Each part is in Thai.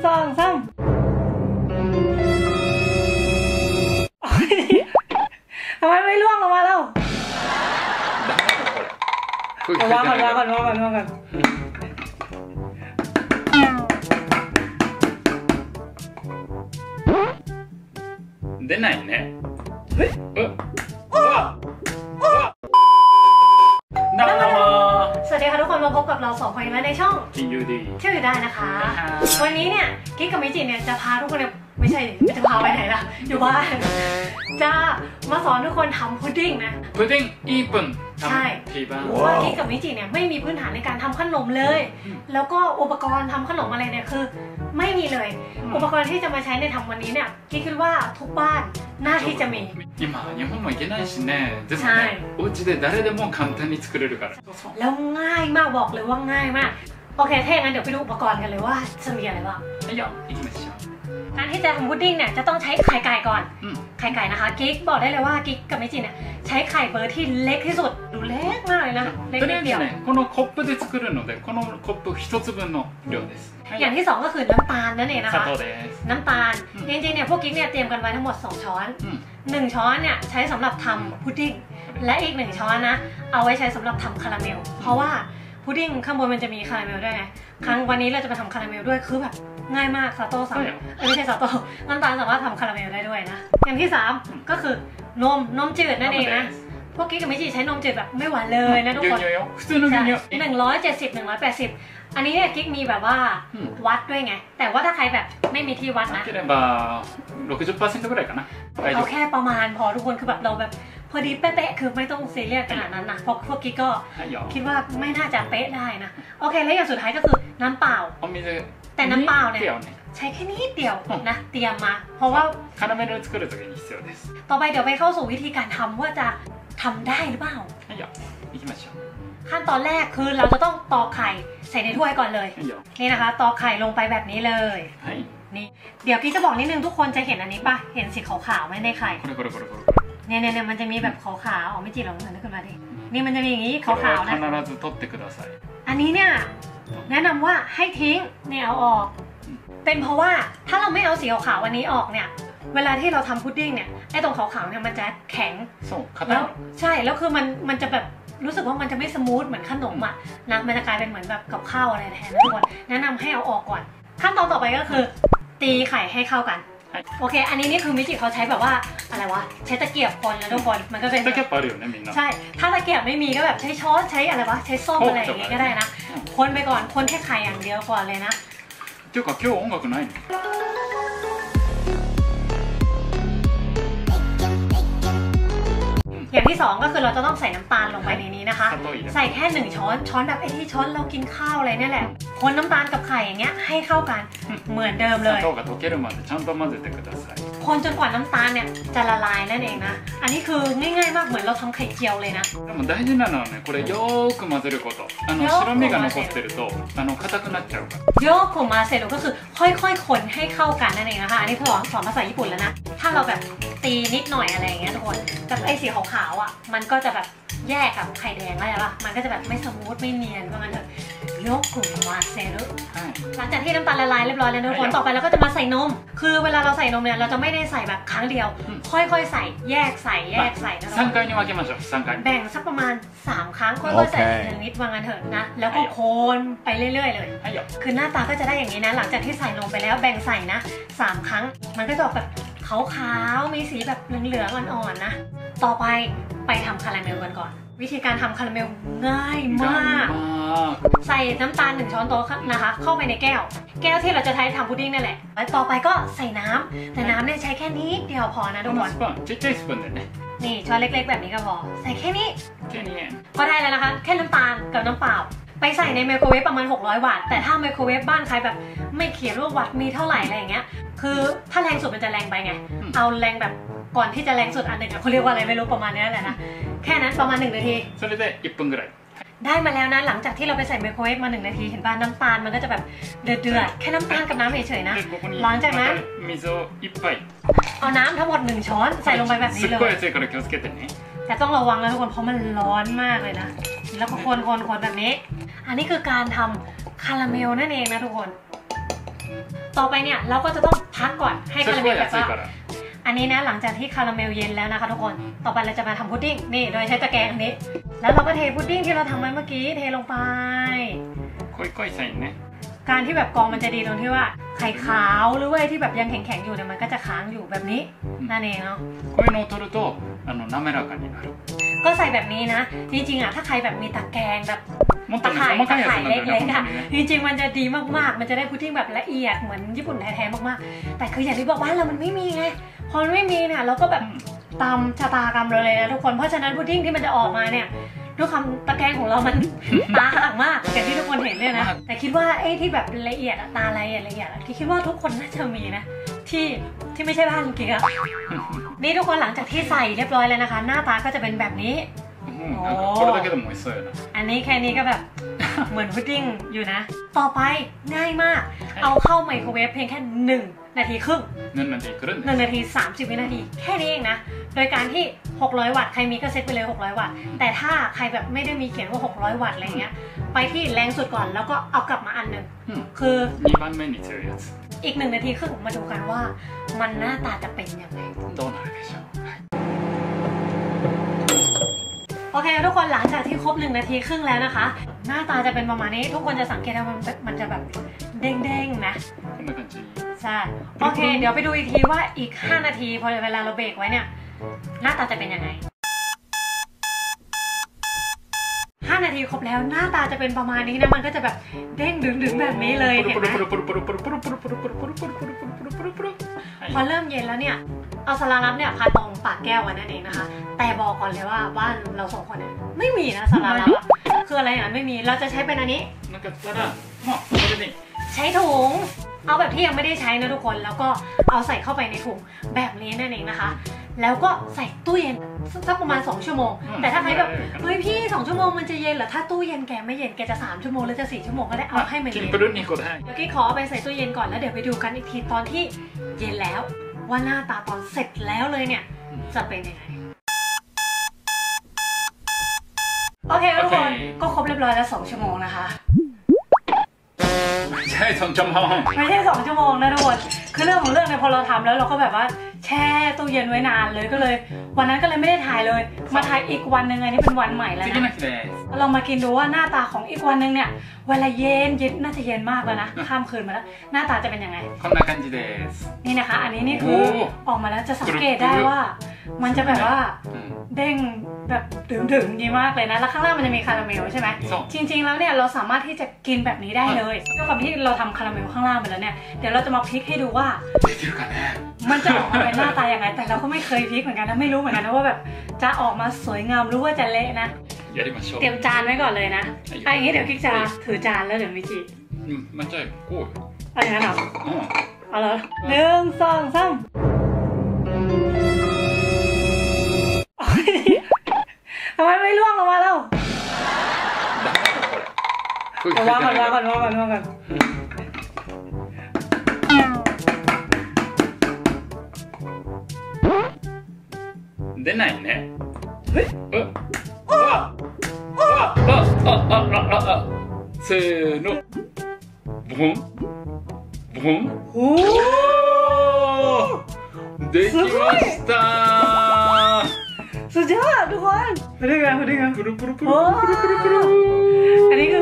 2 3ทำไมไม่ล่วงลงมาแล้ววางก่อน出ないね。 สวัสดีค่ะทุกคนมาพบกับเรา2 คนอีกแล้วในช่องกินยูดีเที่ยวอยู่ได้นะคะวันนี้เนี่ยกิ๊กกับมิจิเนี่ยจะพาทุกคนไม่ใช่จะพาไปไหนล่ะอยู่บ้านจะมาสอนทุกคนทำพุดดิ้งนะพุดดิ้งญี่ปุ่นใช่เพราะว่ากิ๊กกับมิจิเนี่ยไม่มีพื้นฐานในการทำขนมเลยแล้วก็อุปกรณ์ทำขนมอะไรเนี่ยคือไม่มีเลยอุปกรณ์ที่จะมาใช้ในทำวันนี้เนี่ยกิ๊กคิดว่าทุกบ้านน่าที่จะมี今日本も行けないしねでもねお家で誰でも簡単に作れるからแล้วง่ายมากบอกเลยว่าง่ายมากโอเคถ้าอย่างนั้นเดี๋ยวไปดูอุปกรณ์กันเลยว่าจะมีอะไรบ้างการที่จะทำพุดดิ้งเนี่ยจะต้องใช้ไข่ไก่ก่อนไข่ไก่นะคะกิ๊กบอกได้เลยว่ากิ๊กกับมิจิเนี่ยใช้ไข่เบอร์ที่เล็กที่สุดดูเล็กมากเลยนะเล็กนิดเดียวこのコップで作るのでこのコップ1つ分の量ですอย่างที่2ก็คือน้ำตาลนั่นเองนะคะน้ำตาลจริงๆเนี่ยพวกกิ๊กเนี่ยเตรียมกันไว้ทั้งหมด2 ช้อน1 ช้อนเนี่ยใช้สำหรับทำพุดดิ้งและอีก1 ช้อนนะเอาไว้ใช้สำหรับทำคาราเมลเพราะว่าพุดดิ้งข้างบนมันจะมีคาราเมลด้วยไงครั้งวันนี้เราจะมาทำคาราเมลด้วยคือแบบง่ายมากซาโต้สามไม่ใช่ซาโต้น้ำตาลสามารถทำคาราเมลได้ด้วยนะอย่างที่3ก็คือนมจืดนั่นเองนะพวกกิ๊กกับมิจิใช้นมจืดแบบไม่หวานเลยนะทุกคน180 180อันนี้เนี่ยกิ๊กมีแบบว่าวัดด้วยไงแต่ว่าถ้าใครแบบไม่มีที่วัดนะ 60%ぐらいかなเอาแค่ประมาณพอทุกคนคือแบบเราแบบพอดีเป๊ะๆคือไม่ต้องซีเรียสขนาดนั้นนะเพราะพวกกิ๊กก็คิดว่าไม่น่าจะเป๊ะได้นะโอเคแล้วอย่างสุดท้ายก็คือน้ำเปล่าแต่น้ำเปล่าเนี่ยใช้แค่นิดเดียวนะเตรียมมาเพราะว่าคาราเมลを作る時に必要ですต่อไปเดี๋ยวไปเข้าสู่วิธีการทำว่าจะทำได้หรือเปล่าขั้นตอนแรกคือเราจะต้องตอกไข่ใส่ในถ้วยก่อนเลยนี่นะคะตอกไข่ลงไปแบบนี้เลยนี่เดี๋ยวพี่จะบอกนิดนึงทุกคนจะเห็นอันนี้ปะเห็นสีขาวๆไหมในไข่เนี่ยมันจะมีแบบขาวๆอ๋อไม่จีบเราเหมือนขึ้นมาดินี่มันจะมีอย่างนี้ขาวๆนะอันนี้เนี่ยแนะนำว่าให้ทิ้งเนี่ยเอาออกเป็นเพราะว่าถ้าเราไม่เอาสีขาวๆวันนี้ออกเนี่ยเวลาที่เราทำพุดดิ้งเนี่ยไอ้ตรงขาวๆเนี่ยมันจะแข็งแล้วใช่แล้วคือมันจะแบบรู้สึกว่ามันจะไม่สมูทเหมือนขนมอ่ะนะมันจะกลายเป็นเหมือนแบบกับข้าวอะไรแทนทุกคนแนะนำให้เอาออกก่อนขั้นตอนต่อไปก็คือตีไข่ให้เข้ากันโอเคอันนี้นี่คือมิจิเขาใช้แบบว่าอะไรวะใช้ตะเกียบคนแล้วทุกคนมันก็เป็นใช่ถ้าตะเกียบไม่มีก็แบบใช้ช้อนใช้อะไรวะใช้ส้อมอะไรอย่างงี้ก็ได้นะคนไปก่อนคนแค่ไข่อย่างเดียวก่อนเลยนะていうか今日音楽ないのอย่างที่2ก็คือเราจะต้องใส่น้ำตาลลงไปในนี้นะคะใส่แค่1 ช้อนแบบไอ้ที่ช้อนเรากินข้าวอะไรนี่แหละคนน้ำตาลกับไข่อย่างเงี้ยให้เข้ากันเหมือนเดิมเลยคนจนกว่าน้ำตาลเนี่ยจะละลายนั่นเองนะอันนี้คือง่ายๆมากเหมือนเราทำไข่เจียวเลยนะでも大事なのはねこれよーく混ぜること白身が残ってると硬くなっちゃうからโยกโคมาเซโรก็คือค่อยๆคนให้เข้ากันนั่นเองนะคะอันนี้สอนภาษาญี่ปุ่นแล้วนะถ้าเราแบบตีนิดหน่อยอะไรอย่างเงี้ยทุกคนแต่ไอ้สีขาวๆอ่ะมันก็จะแบบแยกกับไข่แดงอะไรป่ะมันก็จะแบบไม่สมูทไม่เนียนประมาณเถอะโยกโคมาเซโรหลังจากที่น้ำตาลละลายเรียบร้อยแล้วทุกคนต่อไปเราก็จะมาใส่นมคือเวลาเราใส่นมเนี่ยเราจะไม่ได้ใส่แบบครั้งเดียวค่อยๆใส่แยกใส่นะ 3回に分けましょう3回แบ่งสักประมาณ3 ครั้งค่อยๆใส่นิดวางกันเถอะนะแล้วก็โคนไปเรื่อยๆเลยคือหน้าตาก็จะได้อย่างนี้นะหลังจากที่ใส่นมไปแล้วแบ่งใส่นะ3 ครั้งมันก็จะออกแบบขาวๆมีสีแบบเหลืองๆอ่อนๆนะต่อไปทำคาราเมลกันก่อนวิธีการทำคาราเมลง่ายมากใส่น้ำตาล1 ช้อนโต๊ะนะคะเข้าไปในแก้วที่เราจะใช้ทำพุดดิ้งนั่นแหละแล้วต่อไปก็ใส่น้ำแต่น้ำเนี่ยใช้แค่นิดเดียวพอนะทุกคนนี่ช้อนเล็กๆแบบนี้ก็พอใส่แค่นี้ก็ได้แล้วนะคะแค่น้ำตาลกับน้ำเปล่าไปใส่ในไมโครเวฟประมาณ600 วัตต์แต่ถ้าไมโครเวฟบ้านใครแบบไม่เขียนว่าวัตต์มีเท่าไหร่อะไรอย่างเงี้ยคือถ้าแรงสุดมันจะแรงไปไงเอาแรงแบบก่อนที่จะแรงสุดอันหนึ่งเขาเรียกว่าอะไรไม่รู้ประมาณนี้แหละนะแค่นั้นประมาณ1 นาทีได้มาแล้วนะหลังจากที่เราไปใส่ไมโครเวฟมา1 นาทีเห็นป่ะน้ำตาลมันก็จะแบบเดือดแค่น้ำตาลกับน้ำเฉยๆนะหลังจากนั้นเอาน้ำทั้งหมด1 ช้อนใส่ลงไปแบบนี้เลยแต่ต้องระวังนะทุกคนเพราะมันร้อนมากเลยนะแล้วก็คนแบบนี้อันนี้คือการทำคาราเมลนั่นเองนะทุกคนต่อไปเนี่ยเราก็จะต้องพักก่อนให้คาราเมลแบบว่า最初は安いからอันนี้นะหลังจากที่คาราเมลเย็นแล้วนะคะทุกคนต่อไปเราจะมาทำพุดดิ้งนี่โดยใช้ตะแกรงอันนี้แล้วเราก็เทพุดดิ้งที่เราทำไว้เมื่อกี้เทลงไป濃いใส่ねการที่แบบกองมันจะดีตรงที่ว่าไข่ขาวหรือว่าที่แบบยังแข็งๆอยู่เนี่ยมันก็จะค้างอยู่แบบนี้นั่นเองเนาะこういうのを取ると滑らかになるก็ใส่แบบนี้นะจริงๆอ่ะถ้าใครแบบมีตะแกรงแบบもっとね細かいやつなんだよねเล็กๆอ่ะจริงๆมันจะดีมากๆมันจะได้พุดดิ้งแบบละเอียดเหมือนญี่ปุ่นแท้ๆมากๆแต่คืออย่างที่บอกว่าเรามันไม่มีไงพอมันไม่มีเนี่ยเราก็แบบตามชะตากรรมเลยนะทุกคนเพราะฉะนั้นพุดดิ้งที่มันจะออกมาเนี่ยด้วยความตะแกรงของเรามันตาห่างมากอย่างที่ทุกคนเห็นเนี่ยนะแต่คิดว่าไอ้ที่แบบละเอียดตาละเอียดที่คิดว่าทุกคนน่าจะมีนะที่ไม่ใช่บ้านกิ๊กอะนี่ทุกคนหลังจากที่ใส่เรียบร้อยแล้วนะคะหน้าตาก็จะเป็นแบบนี้これだけでも美味しそうやなอันนี้แค่นี้ก็แบบเหมือนพุดดิ้งอยู่นะต่อไปง่ายมากเอาเข้าไมโครเวฟเพียงแค่1 นาทีครึ่ง1 นาที 30 วินาทีแค่นี้เองนะโดยการที่600 วัตต์ใครมีก็เซตไปเลย600 วัตต์แต่ถ้าใครแบบไม่ได้มีเขียนว่า600 วัตต์อะไรเงี้ยไปที่แรงสุดก่อนแล้วก็เอากลับมาอันหนึ่งคืออีก1 นาทีครึ่งมาดูกันว่ามันหน้าตาจะเป็นยังไงโอเคทุกคนหลังจากที่ครบ1 นาทีครึ่งแล้วนะคะหน้าตาจะเป็นประมาณนี้ทุกคนจะสังเกตว่ามันจะแบบเด้งๆนะใช่โอเคเดี๋ยวไปดูอีกทีว่าอีก5 นาทีพอเวลาเราเบรกไว้เนี่ยหน้าตาจะเป็นยังไง5 นาทีครบแล้วหน้าตาจะเป็นประมาณนี้นะมันก็จะแบบเด้งดึงๆแบบนี้เลยเห็นไหมพอเริ่มเย็นแล้วเนี่ยเอาสลาลับเนี่ยพาตรงปากแก้วไว้นั่นเองนะคะแต่บอกก่อนเลยว่าบ้านเรา2 คนเนี่ยไม่มีนะสลาลับคืออะไรอย่างนั้นไม่มีเราจะใช้เป็นอันนี้ใช้ถุงเอาแบบที่ยังไม่ได้ใช้นะทุกคนแล้วก็เอาใส่เข้าไปในถุงแบบนี้นั่นเองนะคะแล้วก็ใส่ตู้เย็นสักประมาณ2 ชั่วโมงแต่ถ้าใครแบบเฮ้ยพี่2 ชั่วโมงมันจะเย็นเหรอถ้าตู้เย็นแกไม่เย็นแกจะ3 ชั่วโมงหรือจะ4 ชั่วโมงก็ได้เอาให้มันเย็นเดี๋ยวกี้ขอเอาไปใส่ตู้เย็นก่อนแล้วเดี๋ยวไปดูกันอีกทีตอนที่เย็นแล้วว่าหน้าตาตอนเสร็จแล้วเลยเนี่ยจะเป็นยังไงโอเคทุกคนก็ครบเรียบร้อยแล้ว2 ชั่วโมงนะคะไม่ใช่2 ชั่วโมงไม่ใช่2 ชั่วโมงนะทุกคนคือเรื่องของเรื่องเนี่ยพอเราทำแล้วเราก็แบบว่าแช่ตู้เย็นไว้นานเลยก็เลยวันนั้นก็เลยไม่ได้ถ่ายเลยมาถ่ายอีกวันหนึ่งอันนี้เป็นวันใหม่แล้วนะลองมากินดูว่าหน้าตาของอีกวันหนึ่งเนี่ยเวลาเย็นน่าจะเย็นมากแล้วนะข้ามคืนมาแล้วหน้าตาจะเป็นยังไงนี่นะคะอันนี้นี่คือออกมาแล้วจะสังเกตได้ว่ามันจะแบบว่าเด้งแบบถึงดีมากเลยนะแล้วข้างล่างมันจะมีคาราเมลใช่ไหมจริงๆแล้วเนี่ยเราสามารถที่จะกินแบบนี้ได้เลยด้วยความที่เราทำคาราเมลข้างล่างไปแล้วเนี่ยเดี๋ยวเราจะมาพลิกให้ดูว่ามันจะออกมาเป็นหน้าตาอย่างไรแต่เราก็ไม่เคยพลิกเหมือนกันนะไม่รู้เหมือนกันนะว่าแบบจะออกมาสวยงามหรือว่าจะเละนะเตรียมจานไว้ก่อนเลยนะอย่างนี้เดี๋ยวกิ๊กจะถือจานแล้วเดี๋ยวมิจิมันจะกูอะไรนะเอาเลย1 2 3ทำไมไม่ล่วงลงมาแล้ววางก่อน出ないねせーのボンボンおーできましたสุดยอดทุกคนมาดูกันプルプルプルอันนี้คือ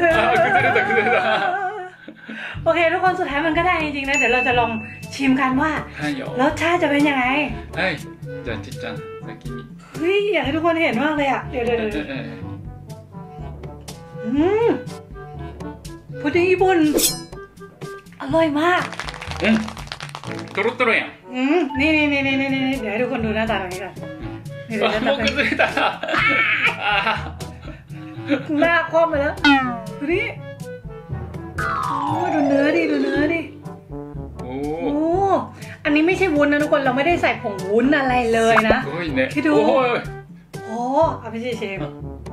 โอเคทุกคนสุดท้ายมันก็ได้จริงๆนะเดี๋ยวเราจะลองชิมกันว่ารสชาติจะเป็นยังไงじゃあちっちゃん先にเฮ้ยอยากให้ทุกคนเห็นมากเลยอ่ะเดี๋ยวพุดดิ้งญี่ปุ่นอร่อยมากトロトロやんนี่เดี๋ยวให้ทุกคนดูหน้าตาตรงนี้ก่อนもう崩れたหน้าคว่ำไปแล้วดูนี่ดูเนื้อดิโอ้อันนี้ไม่ใช่วุ้นนะทุกคนเราไม่ได้ใส่ผงวุ้นอะไรเลยนะคิดดูโอ้เอาไปเชฟ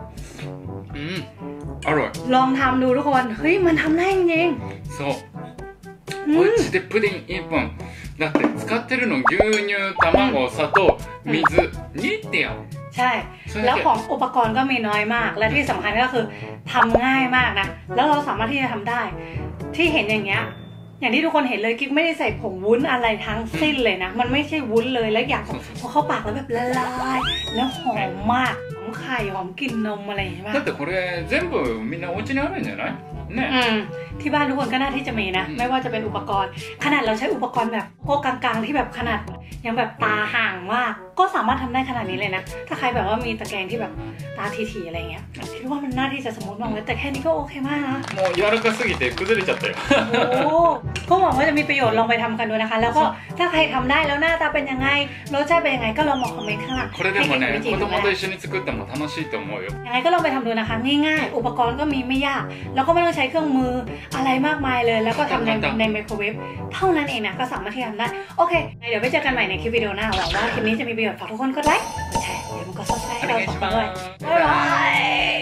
อร่อยลองทำดูทุกคนเฮ้ยมันทำได้จริงそうおうちでプディン1本だって使ってるの牛乳卵砂糖水2ってやんใช่แล้วของอุปกรณ์ก็มีน้อยมากและที่สำคัญก็คือทำง่ายมากนะแล้วเราสามารถที่จะทำได้ที่เห็นอย่างเงี้ยอย่างที่ทุกคนเห็นเลยกิ๊กไม่ได้ใส่ผงวุ้นอะไรทั้งสิ้นเลยนะมันไม่ใช่วุ้นเลยและอย่างพอเข้าปากแล้วแบบละลายแล้วหอมมากหอมไข่หอมกลิ่นนมอะไรอย่างเงี้ยだってこれ全部みんなお家にあるんじゃないねที่บ้านทุกคนก็น่าที่จะมีนะไม่ว่าจะเป็นอุปกรณ์ขนาดเราใช้อุปกรณ์แบบพวกกลางๆที่แบบขนาดยังแบบตาห่างมากก็สามารถทำได้ขนาดนี้เลยนะถ้าใครแบบว่ามีตะแกรงที่แบบตาทีๆอะไรเงี้ยคิดว่ามันน่าที่จะสมูทมากเลยแต่แค่นี้ก็โอเคมากนะもう柔らかすぎて崩れちゃったよโอ้ก็หวังว่าจะมีประโยชน์ลองไปทำกันดูนะคะแล้วก็ถ้าใครทำได้แล้วหน้าตาเป็นยังไงรสชาติเป็นยังไงก็ลองมาคอมเมนต์ข้างล่างこれでもね子供と一緒に作っても楽しいと思うよยังไงก็ลองไปทำดูนะคะง่ายๆอุปกรณ์ก็มีไม่ยากแล้วก็ไม่ต้องใช้เครื่องมืออะไรมากมายเลยแล้วก็ทำในไมโครเวฟเท่านั้นเองนะก็สามารถที่จะทำได้โอเคเดี๋ยวไปเจอกันใหม่ในคลิปวิดีโอหน้าหวังว่าคลิปนี้จะมีประโยชน์ฝากทุกคนกดไลค์กดแชร์อย่าลืมกด subscribe ให้เราสองคนด้วยบ๊ายบาย